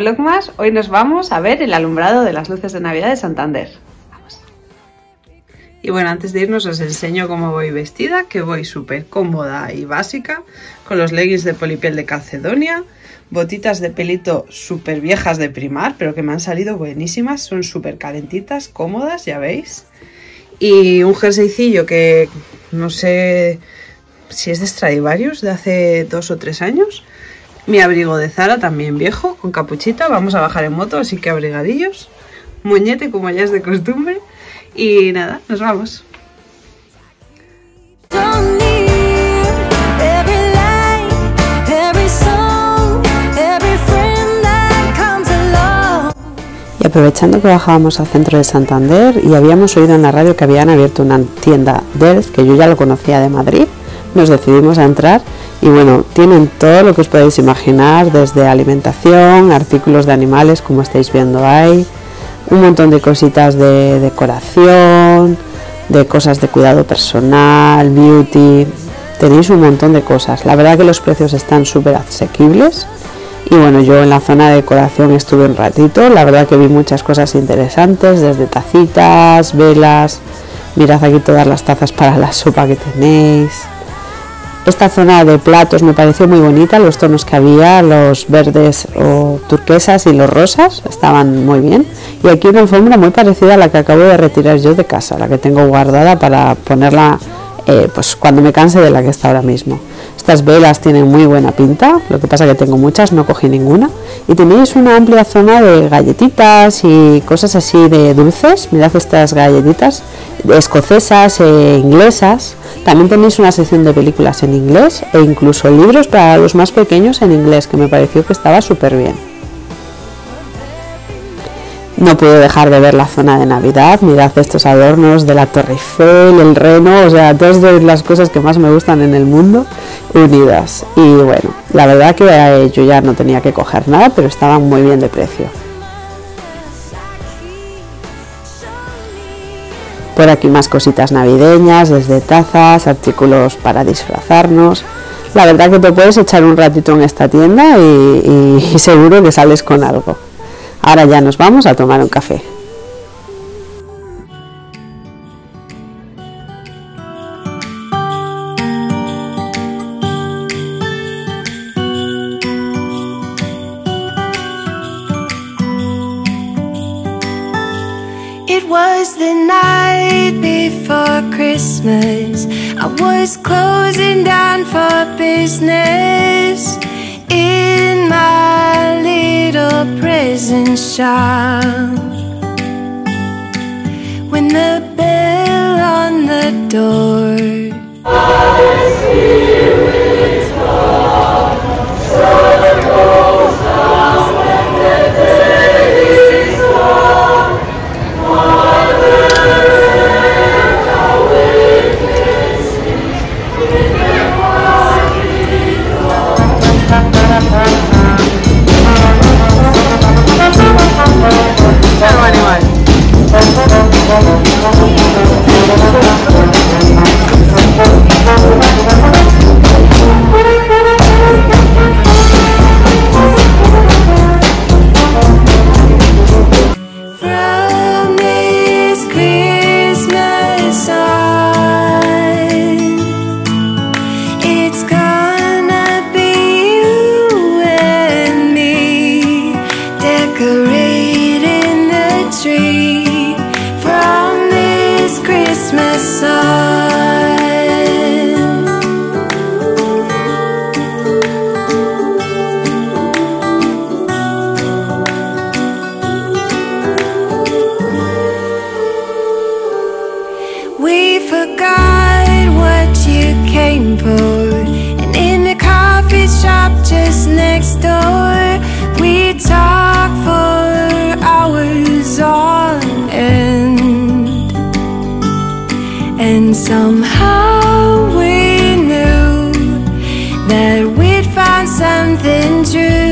vlog más. Hoy nos vamos a ver el alumbrado de las luces de Navidad de Santander. Vamos. Y bueno, antes de irnos os enseño cómo voy vestida, que voy súper cómoda y básica, con los leggings de polipiel de Calcedonia, botitas de pelito súper viejas de Primar, pero que me han salido buenísimas, son súper calentitas, cómodas, ya veis. Y un jerseycillo que no sé si es de Stradivarius, de hace 2 o 3 años. Mi abrigo de Zara, también viejo, con capuchita. Vamos a bajar en moto, así que abrigadillos. Moñete, como ya es de costumbre. Y nada, nos vamos. Y aprovechando que bajábamos al centro de Santander y habíamos oído en la radio que habían abierto una tienda Delf, que yo ya lo conocía de Madrid, nos decidimos a entrar y bueno, tienen todo lo que os podéis imaginar, desde alimentación, artículos de animales como estáis viendo ahí, un montón de cositas de decoración, de cosas de cuidado personal, beauty, tenéis un montón de cosas. La verdad que los precios están súper asequibles. Y bueno, yo en la zona de decoración estuve un ratito, la verdad que vi muchas cosas interesantes, desde tacitas, velas, mirad aquí todas las tazas para la sopa que tenéis. Esta zona de platos me pareció muy bonita, los tonos que había, los verdes o turquesas y los rosas, estaban muy bien. Y aquí una alfombra muy parecida a la que acabo de retirar yo de casa, la que tengo guardada para ponerla pues cuando me canse de la que está ahora mismo. Estas velas tienen muy buena pinta, lo que pasa que tengo muchas, no cogí ninguna. Y tenéis una amplia zona de galletitas y cosas así de dulces. Mirad estas galletitas escocesas e inglesas. También tenéis una sección de películas en inglés e incluso libros para los más pequeños en inglés, que me pareció que estaba súper bien. No puedo dejar de ver la zona de Navidad, mirad estos adornos de la Torre Eiffel, el reno, o sea, todas de las cosas que más me gustan en el mundo unidas. Y bueno, la verdad que yo ya no tenía que coger nada, pero estaban muy bien de precio. Por aquí más cositas navideñas, desde tazas, artículos para disfrazarnos. La verdad que te puedes echar un ratito en esta tienda y seguro que sales con algo. Ahora ya nos vamos a tomar un café. It was the night before Christmas. I was closing down for business in my little present shop, when the bell on the door and somehow we knew that we'd find something true.